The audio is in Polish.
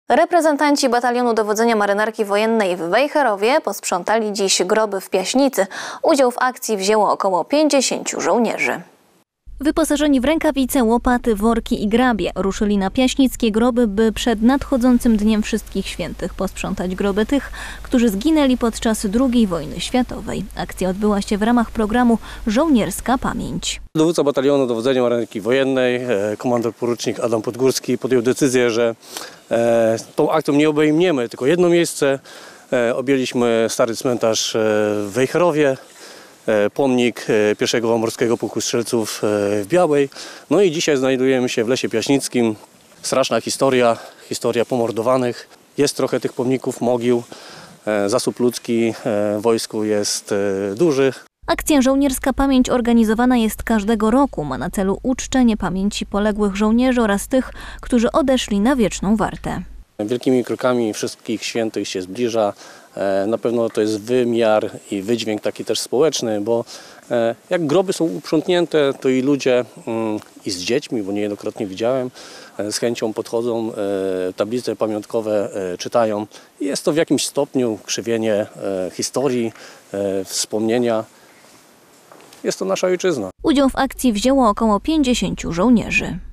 Reprezentanci Batalionu Dowodzenia Marynarki Wojennej w Wejherowie posprzątali dziś groby w Piaśnicy. Udział w akcji wzięło około 50 żołnierzy. Wyposażeni w rękawice, łopaty, worki i grabie ruszyli na piaśnickie groby, by przed nadchodzącym Dniem Wszystkich Świętych posprzątać groby tych, którzy zginęli podczas II wojny światowej. Akcja odbyła się w ramach programu Żołnierska Pamięć. Dowódca Batalionu Dowodzenia Marynarki Wojennej, komandor porucznik Adam Podgórski podjął decyzję, że tą akcją nie obejmiemy tylko jedno miejsce. Objęliśmy stary cmentarz w Wejherowie, pomnik pierwszego Morskiego Pułku Strzelców w Białej. No i dzisiaj znajdujemy się w Lesie Piaśnickim. Straszna historia pomordowanych. Jest trochę tych pomników, mogił. Zasób ludzki w wojsku jest duży. Akcja Żołnierska Pamięć organizowana jest każdego roku. Ma na celu uczczenie pamięci poległych żołnierzy oraz tych, którzy odeszli na wieczną wartę. Wielkimi krokami wszystkich świętych się zbliża. Na pewno to jest wymiar i wydźwięk taki też społeczny, bo jak groby są uprzątnięte, to i ludzie i z dziećmi, bo niejednokrotnie widziałem, z chęcią podchodzą, tablice pamiątkowe czytają. Jest to w jakimś stopniu krzywienie historii, wspomnienia. Jest to nasza ojczyzna. Udział w akcji wzięło około 50 żołnierzy.